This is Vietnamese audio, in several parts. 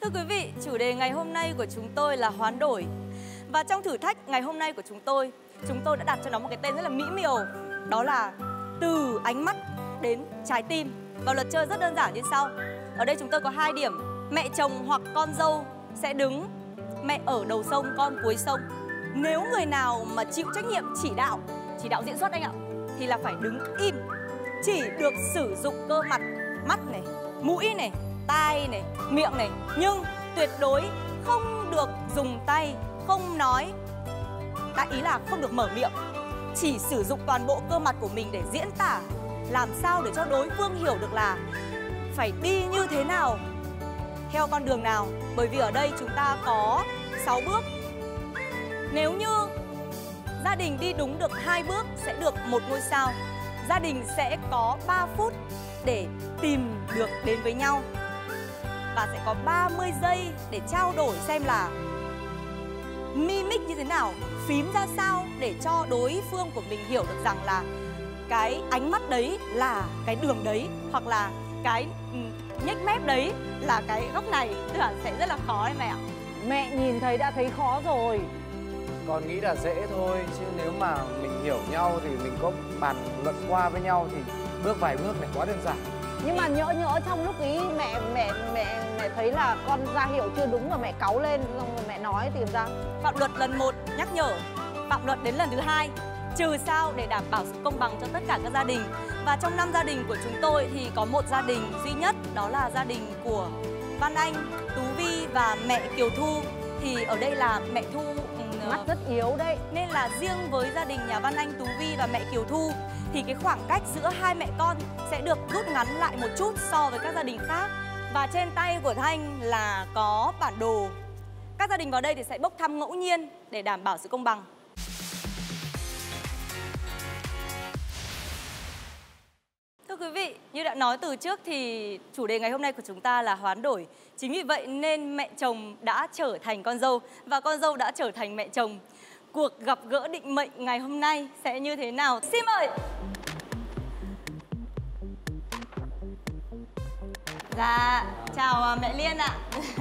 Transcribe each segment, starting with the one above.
Thưa quý vị, chủ đề ngày hôm nay của chúng tôi là hoán đổi. Và trong thử thách ngày hôm nay của chúng tôi đã đặt cho nó một cái tên rất là mỹ miều. Đó là từ ánh mắt đến trái tim. Và luật chơi rất đơn giản như sau. Ở đây chúng tôi có 2 điểm. Mẹ chồng hoặc con dâu sẽ đứng mẹ ở đầu sông, con cuối sông. Nếu người nào mà chịu trách nhiệm chỉ đạo diễn xuất anh ạ, thì là phải đứng im. Chỉ được sử dụng cơ mặt, mắt này, mũi này, tai này, miệng này. Nhưng tuyệt đối không được dùng tay, không nói. Đại ý là không được mở miệng. Chỉ sử dụng toàn bộ cơ mặt của mình để diễn tả, làm sao để cho đối phương hiểu được là phải đi như thế nào, theo con đường nào. Bởi vì ở đây chúng ta có 6 bước. Nếu như gia đình đi đúng được 2 bước sẽ được 1 ngôi sao. Gia đình sẽ có 3 phút để tìm được đến với nhau. Và sẽ có 30 giây để trao đổi xem là mimic như thế nào, phím ra sao để cho đối phương của mình hiểu được rằng là cái ánh mắt đấy là cái đường đấy, hoặc là cái nhếch mép đấy là cái góc này. Tức là sẽ rất là khó đấy mẹ ạ. Mẹ nhìn thấy đã thấy khó rồi. Con nghĩ là dễ thôi, chứ nếu mà mình hiểu nhau thì mình có bàn luận qua với nhau thì bước vài bước này quá đơn giản. Nhưng mà nhỡ trong lúc ý mẹ thấy là con ra hiệu chưa đúng và mẹ cáu lên xong rồi mẹ nói thì sao? Phạm luật lần 1 nhắc nhở, phạm luật đến lần thứ 2 trừ sao để đảm bảo sự công bằng cho tất cả các gia đình. Và trong 5 gia đình của chúng tôi thì có 1 gia đình duy nhất, đó là gia đình của Văn Anh, Tú Vi và mẹ Kiều Thu. Thì ở đây là mẹ Thu mắt rất yếu đấy. Nên là riêng với gia đình nhà Văn Anh, Tú Vi và mẹ Kiều Thu thì cái khoảng cách giữa 2 mẹ con sẽ được rút ngắn lại một chút so với các gia đình khác. Và trên tay của Thanh là có bản đồ. Các gia đình vào đây thì sẽ bốc thăm ngẫu nhiên để đảm bảo sự công bằng. Thưa quý vị, như đã nói từ trước thì chủ đề ngày hôm nay của chúng ta là hoán đổi. Chính vì vậy nên mẹ chồng đã trở thành con dâu và con dâu đã trở thành mẹ chồng. Cuộc gặp gỡ định mệnh ngày hôm nay sẽ như thế nào? Xin mời! Dạ, chào mẹ Liên ạ.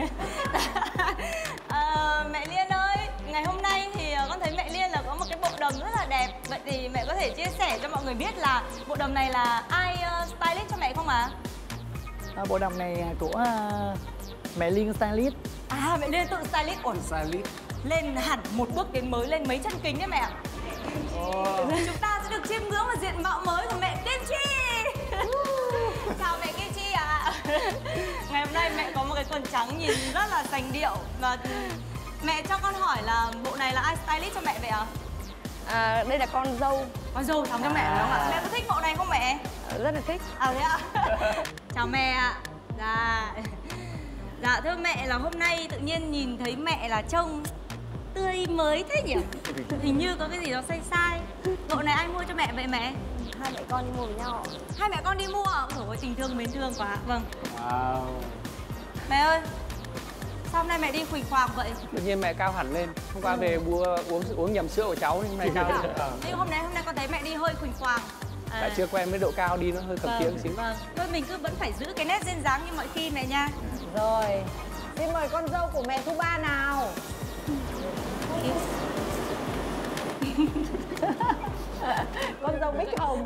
Mẹ Liên ơi, ngày hôm nay thì con thấy mẹ Liên là có một cái bộ đầm rất là đẹp. Vậy thì mẹ có thể chia sẻ cho mọi người biết là bộ đầm này là ai stylist cho mẹ không ạ? Bộ đầm này của mẹ Liên stylist. À, mẹ Liên tự stylist. Ổn, Stylist. lên hẳn một bước tiến mới, lên mấy chân kính đấy mẹ ạ. Chúng ta sẽ được chiêm ngưỡng vào diện mạo mới của mẹ Kim Chi. Chào mẹ Kim Chi ạ. Ngày hôm nay mẹ có một cái quần trắng nhìn rất là sành điệu. Và mẹ cho con hỏi là bộ này là ai stylist cho mẹ vậy ạ? Đây là con dâu. Con dâu thắm cho mẹ phải không ạ? Mẹ có thích bộ này không mẹ? Rất là thích. À thế ạ? Chào mẹ ạ. Dạ. Dạ thưa mẹ, là hôm nay tự nhiên nhìn thấy mẹ là trông tươi mới thế nhỉ? Hình như có cái gì đó sai sai. Bộ này ai mua cho mẹ vậy mẹ? Hai mẹ con đi mua với nhau. Hai mẹ con đi mua à? Ôi tình thương mến thương quá. Vâng. Wow. Mẹ ơi, sao hôm nay mẹ đi khuỳnh khoàng vậy? Tự nhiên mẹ cao hẳn lên. Hôm qua về uống nhầm sữa của cháu nên hôm nay cao hẳn. Nhưng hôm nay con thấy mẹ đi hơi khuỳnh khoàng. Tại chưa quen với độ cao đi nó hơi cầm tiếng xíu. Vâng. Thôi mình cứ vẫn phải giữ cái nét duyên dáng như mọi khi mẹ nha. Rồi, xin mời con dâu của mẹ Thu Ba nào. Con dâu Bích Hồng.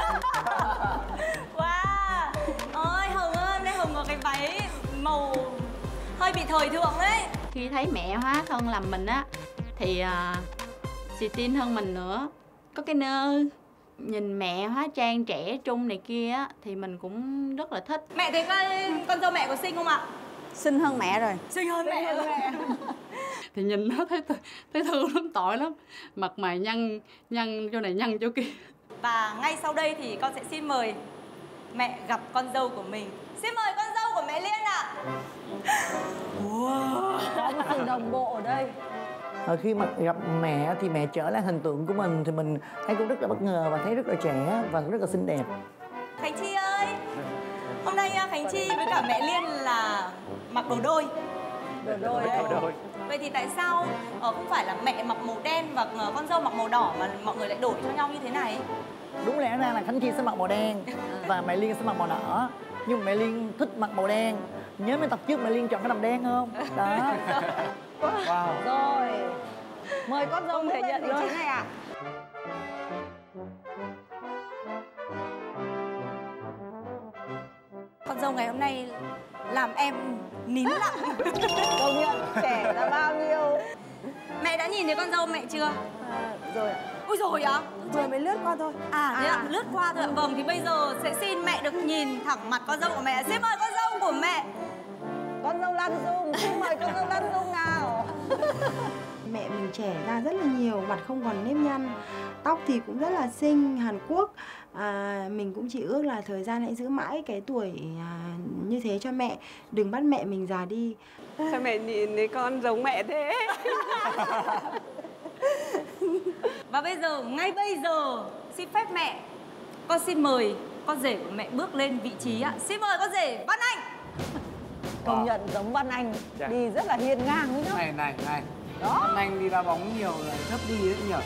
Wow. Ôi Hồng ơi, hôm nay Hồng có cái váy màu hơi bị thời thượng đấy. Khi thấy mẹ hóa thân làm mình á thì xì tin hơn mình nữa. Có cái nơ nhìn mẹ hóa trang trẻ trung này kia á thì mình cũng rất là thích. Mẹ thấy con dâu mẹ có xinh không ạ? Xinh hơn mẹ rồi. Xinh hơn mẹ rồi. Thì nhìn nó thấy thương lắm, tội lắm. Mặt mày nhăn chỗ này nhăn chỗ kia. Và ngay sau đây thì con sẽ xin mời mẹ gặp con dâu của mình. Xin mời con dâu của mẹ Liên ạ. Wow. Có một sự đồng bộ ở đây. Khi mà gặp mẹ thì mẹ trở lại hình tượng của mình thì mình thấy cũng rất là bất ngờ và thấy rất là trẻ và rất là xinh đẹp. Khánh Chi ơi, hôm nay Khánh Chi với cả mẹ Liên là mặc đồ đôi. Đồ đôi. Vậy thì tại sao không phải là mẹ mặc màu đen và con dâu mặc màu đỏ mà mọi người lại đổi cho nhau như thế này? Đúng lẽ ra là Khánh Chi sẽ mặc màu đen và mẹ Liên sẽ mặc màu đỏ. Nhưng mà mẹ Liên thích mặc màu đen Nhớ mấy tập trước mẹ Liên chọn cái đầm đen không? Đó. Wow. Rồi, mời con dâu Không thể bước lên nhận vị luôn. trí này ạ. Con dâu ngày hôm nay làm em nín lặng. Công nhận trẻ là bao nhiêu. Mẹ đã nhìn thấy con dâu mẹ chưa? Rồi ạ. Ôi rồi ạ. Vừa mới lướt qua thôi. À thế ạ, lướt qua thôi ạ. Vâng, thì bây giờ sẽ xin mẹ được nhìn thẳng mặt con dâu của mẹ. Xin mời con dâu của mẹ. Con dâu Lan Dung, xin mời con dâu Lan Dung nào. Mẹ mình trẻ ra rất là nhiều, mặt không còn nếp nhăn, tóc thì cũng rất là xinh, Hàn Quốc. Mình cũng chỉ ước là thời gian hãy giữ mãi cái tuổi như thế cho mẹ, đừng bắt mẹ mình già đi. Sao mẹ nhìn thấy con giống mẹ thế? Và bây giờ, ngay bây giờ, xin phép mẹ, con xin mời con rể của mẹ bước lên vị trí ạ. Xin mời con rể Văn Anh. Công nhận giống Văn Anh, Dạ. đi rất là hiên ngang ấy nhá. Này. Đó. Văn Anh đi đá bóng nhiều là thấp đi đấy nhỉ?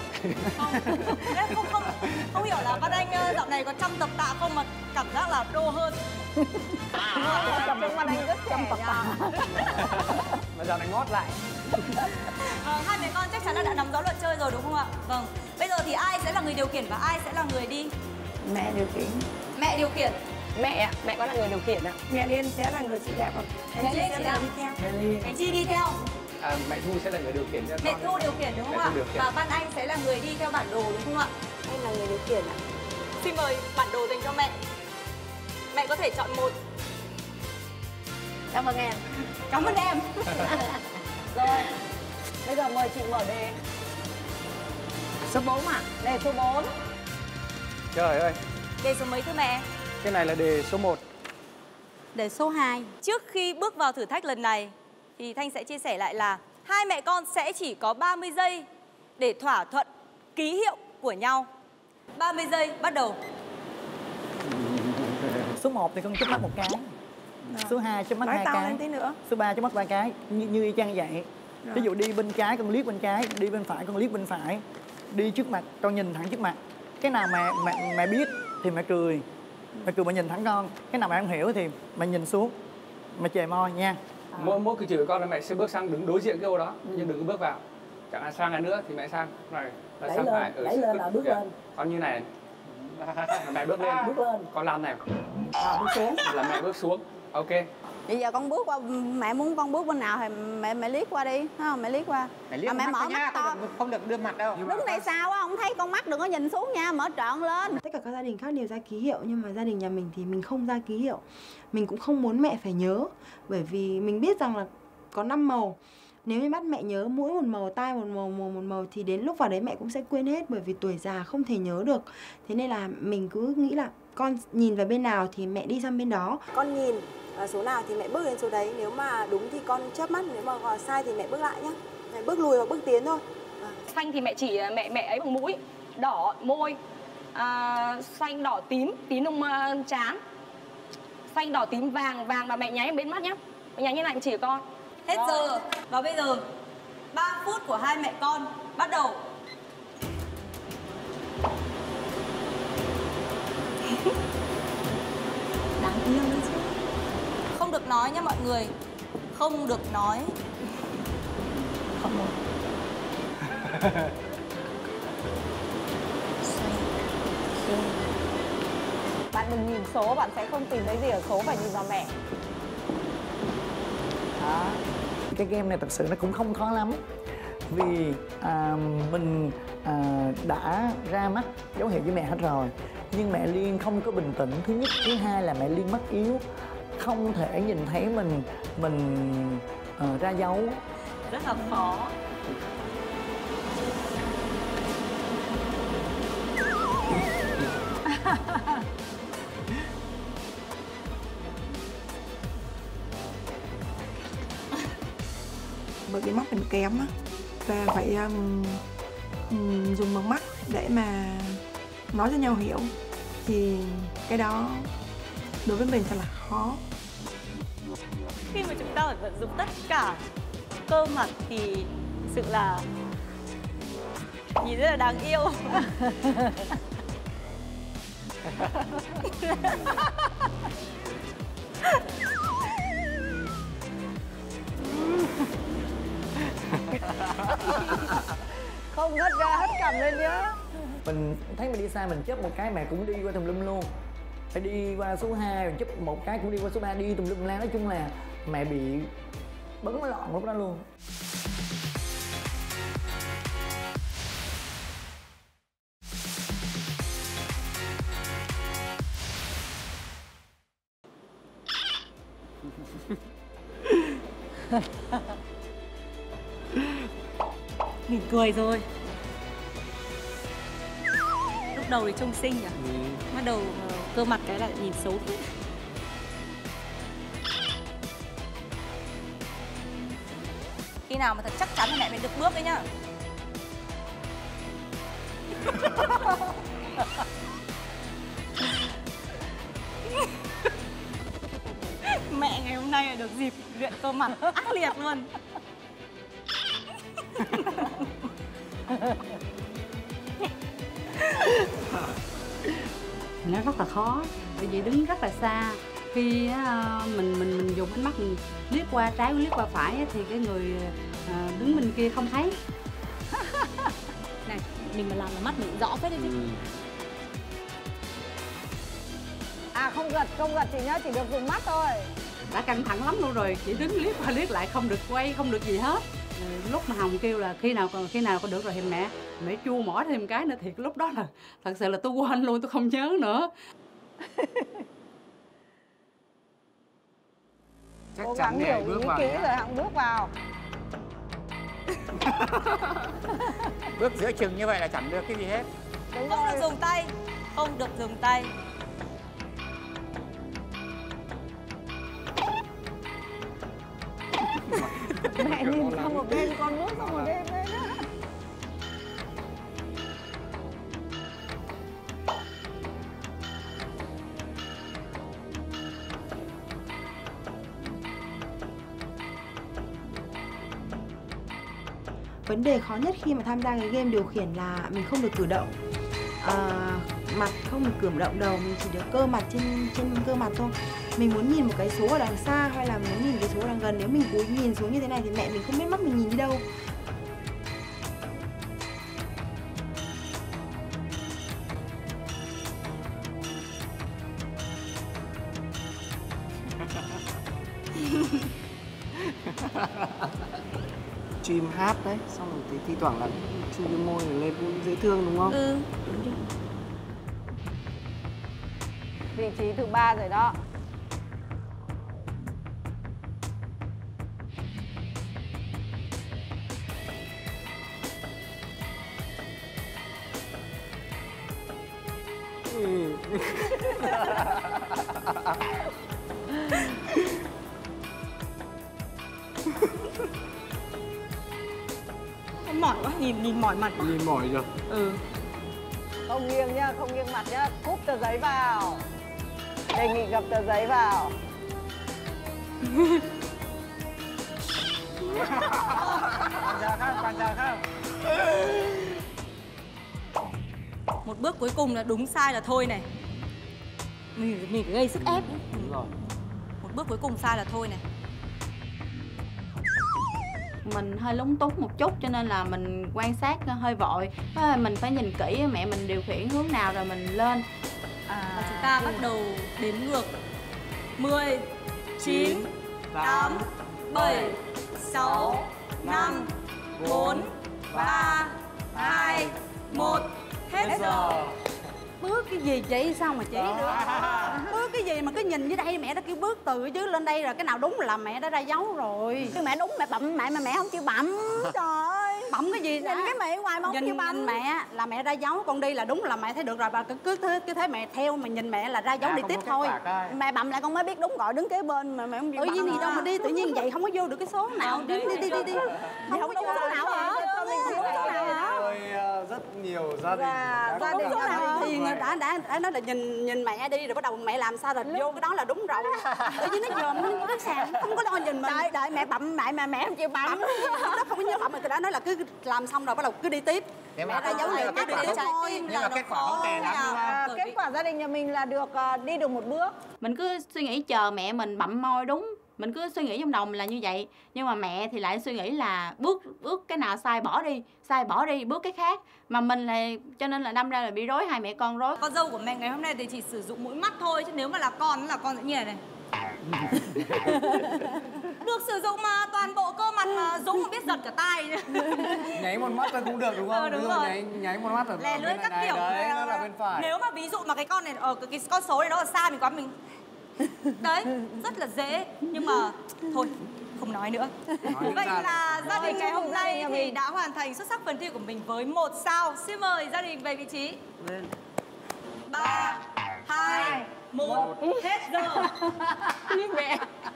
Không hiểu là Văn Anh dạo này có chăm tập tạ không mà cảm giác là đô hơn. Cặp với Văn Anh rất trẻ nha. Mà dạo này ngót lại. Hai mẹ con chắc chắn là đã nắm rõ luật chơi rồi đúng không ạ? Vâng. Bây giờ thì ai sẽ là người điều khiển và ai sẽ là người đi? Mẹ điều khiển. Mẹ điều khiển. Mẹ có là người điều khiển ạ. Mẹ Liên sẽ là người chị đẹp không? Mẹ Liên sẽ là đi theo. Anh Chi đi theo. Mẹ Thu sẽ là người điều khiển cho Mẹ con. Thu điều khiển đúng không Mẹ ạ? Thu điều khiển. Và Văn Anh sẽ là người đi theo bản đồ đúng không ạ? Em là người điều khiển ạ. Xin mời bản đồ dành cho mẹ. Mẹ có thể chọn một. Cảm ơn em. Cảm ơn em. Rồi, bây giờ mời chị mở đề. Số 4 ạ. Đề số 4. Trời ơi, Đề số mấy thưa mẹ? cái này là đề số 1. Đề số 2. Trước khi bước vào thử thách lần này thì Thanh sẽ chia sẻ lại là hai mẹ con sẽ chỉ có 30 giây để thỏa thuận ký hiệu của nhau. 30 giây bắt đầu. Số 1 thì con chớp mắt một cái. Số 2 chớp mắt Nói 2 to cái. lên tí nữa. Số 3 chớp mắt 3 cái. Như y chang vậy. Ví dụ đi bên trái con liếc bên trái, đi bên phải con liếc bên phải. Đi trước mặt con nhìn thẳng trước mặt. Cái nào mẹ biết thì mẹ cười. Mẹ cười mà nhìn thẳng con. Cái nào mẹ không hiểu thì mẹ nhìn xuống. Mẹ chề môi nha. Mỗi cử chỉ của con là mẹ sẽ bước sang đứng đối diện cái ô đó, nhưng đừng có bước vào. Chẳng hạn sang này nữa thì mẹ sang này là Đẩy sang lên, phải, đẩy lên là bước kìa. lên. Còn như này mẹ bước lên, Bước lên. con làm này Bước xuống. là mẹ bước xuống. Ok. Bây giờ con bước qua, mẹ muốn con bước bên nào thì mẹ liếc qua đi, thấy không? Mẹ liếc qua. Mẹ mẹ mở mắt to. không được đưa mặt đâu. Đứng đây sao á, không thấy con mắt đừng có nhìn xuống nha, mở trọn lên. Tất cả các gia đình khác đều ra ký hiệu, nhưng mà gia đình nhà mình thì mình không ra ký hiệu. Mình cũng không muốn mẹ phải nhớ, bởi vì mình biết rằng là có 5 màu. Nếu như bắt mẹ nhớ mũi một màu, tai một màu, mồm một màu thì đến lúc vào đấy mẹ cũng sẽ quên hết, bởi vì tuổi già không thể nhớ được. Thế nên là mình cứ nghĩ là con nhìn vào bên nào thì mẹ đi sang bên đó. Con nhìn số nào thì mẹ bước đến số đấy. Nếu mà đúng thì con chớp mắt, nếu mà sai thì mẹ bước lại nhá. Mẹ bước lùi hoặc bước tiến thôi. Xanh thì mẹ chỉ mẹ ấy bằng mũi, đỏ môi, xanh đỏ tím lông trán, xanh đỏ tím vàng mà mẹ nháy bên mắt nhá. Mẹ nháy như này chỉ con. Hết giờ. Và bây giờ 3 phút của hai mẹ con bắt đầu. Đáng yêu đấy chứ. Không được nói nhé mọi người. Không được nói. Không được. Bạn đừng nhìn số, bạn sẽ không tìm thấy gì ở số, phải nhìn vào mẹ. Đó. Cái game này thật sự nó cũng không khó lắm. Vì mình đã ra mắt dấu hiệu với mẹ hết rồi. Nhưng mẹ Liên không có bình tĩnh. Thứ nhất, thứ hai là mẹ Liên mắt yếu, không thể nhìn thấy mình ra dấu. Rất là khó. Bởi vì mắt mình kém á, và phải dùng bằng mắt để mà nói cho nhau hiểu, thì cái đó đối với mình thật là khó. Khi mà chúng ta phải vận dụng tất cả cơ mặt thì thực sự là nhìn rất là đáng yêu. Không hất ra, hất cằm lên nhá. Mình thấy mình đi xa mình chớp một cái mẹ cũng đi qua tùm lum luôn. Phải đi qua số 2 rồi chớp một cái cũng đi qua số 3, đi tùm lum la. Nói chung là mẹ bị bấn loạn lúc đó luôn. Mình cười rồi. Lúc đầu thì trông xinh nhỉ? Bắt đầu cơ mặt cái là nhìn xấu thế. Khi nào mà thật chắc chắn thì mẹ mới được bước đấy nhá. Mẹ ngày hôm nay là được dịp luyện cơ mặt ác liệt luôn. Nó rất là khó, bởi vì đứng rất là xa. Khi mình dùng ánh mắt mình liếc qua trái liếc qua phải thì cái người đứng bên kia không thấy. Này, mình mà làm là mắt mình rõ phết đấy chứ. À không gật chị nhá, chỉ được dùng mắt thôi. Đã căng thẳng lắm luôn rồi, chỉ đứng liếc qua liếc lại, không được quay, không được gì hết. Lúc mà Hồng kêu là khi nào có được rồi thì mẹ chua mỏ thêm cái nữa, thì lúc đó là thật sự là tôi quên luôn, tôi không nhớ nữa. Chắc Cố chắn gắng hiểu bước ý vào kỹ nhá. rồi Hằng bước vào. Bước giữa chừng như vậy là chẳng được cái gì hết. Không được dùng tay. Không được dùng tay. Mẹ nhìn sang một bên, con bước sang một bên đấy nhá. Vấn đề khó nhất khi mà tham gia cái game điều khiển là mình không được cử động, mặt không được cử động đầu, mình chỉ được cơ mặt trên cơ mặt thôi. Mình muốn nhìn một cái số ở đằng xa hay là muốn nhìn cái số ở đằng gần, nếu mình cúi nhìn xuống như thế này thì mẹ mình không biết mắt mình nhìn đi đâu. Chim hát đấy, xong rồi thì thi thoảng là chu cái môi này lên cũng dễ thương đúng không? Ừ. Vị trí thứ 3 rồi đó. Mỏi quá, nhìn mỏi mặt quá. Nhìn mỏi rồi. Ừ. Không nghiêng nhá, không nghiêng mặt nhá. Cúp tờ giấy vào. Đề nghị gập tờ giấy vào. Bàn giao không? Một bước cuối cùng là đúng sai là thôi này. Mình phải gây sức ép. Đúng rồi. Một bước cuối cùng sai là thôi này. Mình hơi lúng túng một chút cho nên là mình quan sát hơi vội. Mình phải nhìn kỹ mẹ mình điều khiển hướng nào rồi mình lên. Và chúng ta bắt đầu đếm ngược 10, 9, 8, 7, 6, 5, 4, 3, 2, 1. Hết giờ. Bước cái gì chị, sao mà chỉ được? Bước cái gì mà cứ nhìn dưới đây mẹ đã kêu bước từ chứ lên đây rồi cái nào đúng là mẹ đã ra dấu rồi. Chứ mẹ đúng mẹ bậm mẹ mà mẹ không chịu bậm. Trời ơi. Bậm cái gì? Nhìn cái mẹ ngoài mà không chịu bậm. Nhìn mẹ là mẹ ra dấu, con đi là đúng là mẹ thấy được rồi, bà cứ thế mẹ theo mà nhìn mẹ là ra dấu đi tiếp thôi. Mẹ bậm lại con mới biết đúng, gọi đứng kế bên mà mẹ không chịu bậm. Tự nhiên gì đâu mà đi, tự nhiên vậy không có vô được cái số nào. Đi. Không có vô số nào hả? Cho mình thiếu số nào hả? Tôi rất nhiều gia đình. Gia đình thì đã nói là nhìn mẹ đi rồi bắt đầu mẹ làm sao rồi vô cái đó là đúng rồi. Tự nhiên nó dòm nó cái sàn không có lo nhìn mình. Đợi mẹ bậm lại mà mẹ không chịu bậm. Nó không có nhớ bậm, người ta nói là cứ làm xong rồi bắt đầu cứ đi tiếp. Mẹ ra dấu này cứ đi tiếp thôi. Nhưng mà kết quả không tệ lắm đúng không? Kết quả gia đình nhà mình là được đi được một bước. Mình cứ suy nghĩ chờ mẹ mình bậm môi đúng Mình cứ suy nghĩ trong đầu mình là như vậy. Nhưng mà mẹ thì lại suy nghĩ là bước cái nào sai bỏ đi, bước cái khác. Mà mình là cho nên là đâm ra là bị rối, hai mẹ con rối. Con dâu của mẹ ngày hôm nay thì chỉ sử dụng mũi mắt thôi, chứ nếu mà là con sẽ như này. Được sử dụng mà toàn bộ cơ mặt mà Dũng cũng biết giật cả tai. Nháy một mắt thôi cũng được đúng không? Đúng rồi. Nháy một mắt ở lè lưỡi các kiểu. Đấy, nó là bên phải. Nếu mà ví dụ mà cái con này cái con số này nó ở xa mình quá mình đấy rất là dễ, nhưng mà thôi không nói nữa. Vậy là gia đình ngày hôm nay thì đã hoàn thành xuất sắc phần thi của mình với 1 sao. Xin mời gia đình về vị trí. 3, 2, 1, hết giờ. Như mẹ.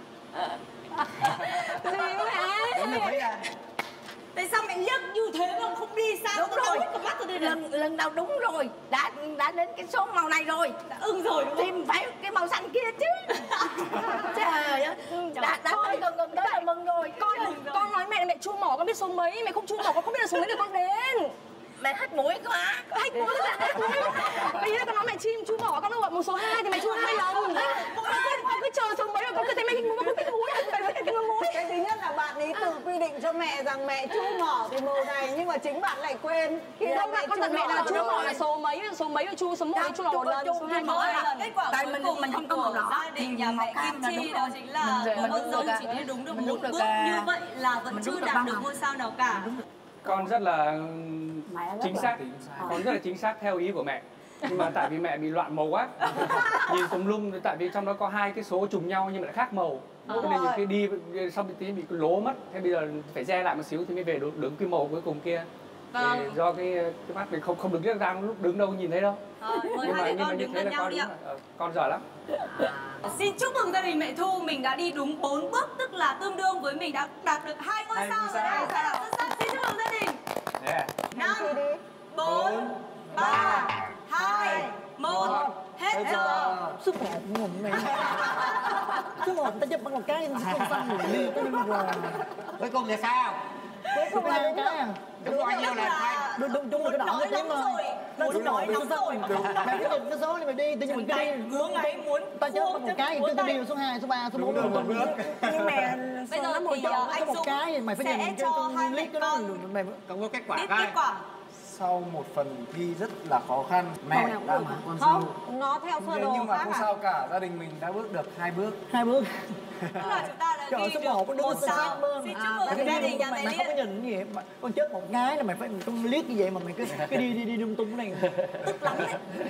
Tại sao mẹ liếc như thế mà không đi sao? Đúng rồi, lần đầu đúng rồi, đã đến cái số màu này rồi, đã ưng rồi đúng không? Thì phải cái màu xanh kia chứ. Trời ơi, đã tới gần tới là mừng rồi. Con nói mẹ là mẹ chu mỏ, con biết số mấy, mẹ không chu mỏ con không biết là số mấy được con đến. Mẹ hết mũi quá. Hết mũi là hết mũi. Bây giờ con nói mẹ chim chu mỏ con đâu gọi một số 2 thì mẹ chu 2 lần. Con cứ chờ số mấy rồi con cứ thấy mẹ mũi, con cứ cái mũi, cái mũi. Cái thứ nhất là bạn ấy tự quy định cho mẹ rằng mẹ chu mỏ thì màu này, nhưng mà chính bạn lại quên. Khi không bạn con tận mẹ là chu mỏ là số mấy và chu số 1 chu là 1 lần, số 2 mỏ 2 lần. Kết quả tại cuối cùng mình không có màu đỏ gia đình nhà mẹ Kim Chi đó chính là con dâu chỉ đi đúng được 1 bước, như vậy là vẫn chưa đạt được ngôi sao nào cả. Con rất là chính xác, con rất là chính xác theo ý của mẹ. Nhưng mà tại vì mẹ bị loạn màu quá, nhìn tùm lum, tại vì trong đó có 2 cái số trùng nhau nhưng mà lại khác màu. Cho nên nhiều khi đi xong tí bị lố mất. Thế bây giờ phải re lại một xíu thì mới về đứng cái màu cuối cùng kia. Vâng. Do cái mắt mình không được biết ra lúc đứng đâu nhìn thấy đâu. Nhưng mà đứng gần nhau đi ạ. Con giỏi lắm. Xin chúc mừng gia đình mẹ Thu, mình đã đi đúng 4 bước, tức là tương đương với mình đã đạt được 2 ngôi sao rồi đây. Rất là xuất sắc. Xin chúc mừng gia đình. 5, 4, 3, 2, 1, hết giờ. Sức khỏe của mình này. Chứ mà ta giúp bằng một cái không xanh mình đi tới đi rồi. Cuối cùng là sao? Cuối cùng là cái à? Đúng bao nhiêu là đúng đúng cái đỏ tím rồi. Nó xuống nổi nóng rồi. Mẹ quyết định cái số này mày đi, tự nhiên mình cứ đi. Hướng ấy muốn ta chớp một cái thì tôi đi số 2, số 3, số 4 rồi. Nhưng mà bây giờ thì anh Dũng cái mày phải nhìn cho hai mẹ con mày không có kết quả. biết kết quả. Sau một phần thi rất là khó khăn, mẹ đã mang con dâu. Nó theo sơ đồ nhưng mà khác không sao cả, gia đình mình đã bước được 2 bước. 2 bước. Tức là chúng ta đã Trời, đi số được 1 sao. Xin chúc mừng gia đình nhà mẹ Liên. Mày không có nhìn gì vậy? Con chết một cái là mày phải liếc như vậy mà mày cứ đi lung tung cái này. Tức lắm đấy.